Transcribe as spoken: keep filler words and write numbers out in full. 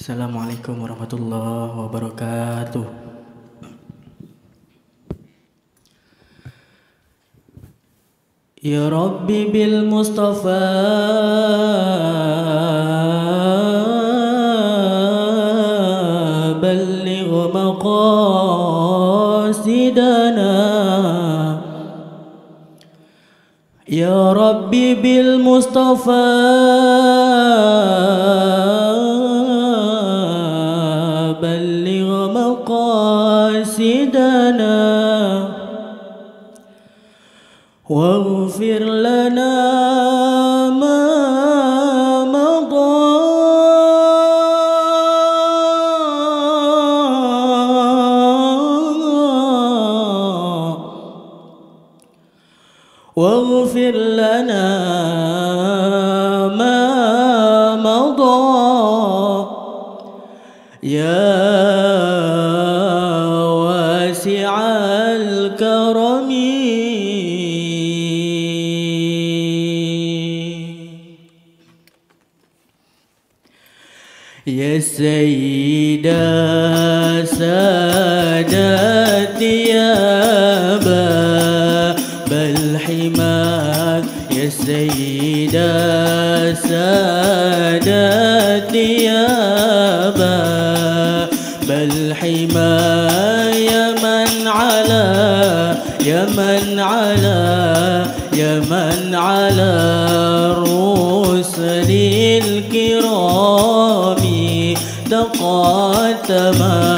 Assalamualaikum warahmatullahi wabarakatuh. Ya Rabbi bil Mustafa balligh maqasidana. Ya Rabbi bil Mustafa balligh maqasidana waghfir lana ma madha waghfir lana ma madha ya wasi'al karami. Ya Sayyida Sadati ya Babal Himad. Ya Sayyida Sadati ya Babal Himad. Ya man ala Ya man ala Ya man ala rusulil kirami تقاتما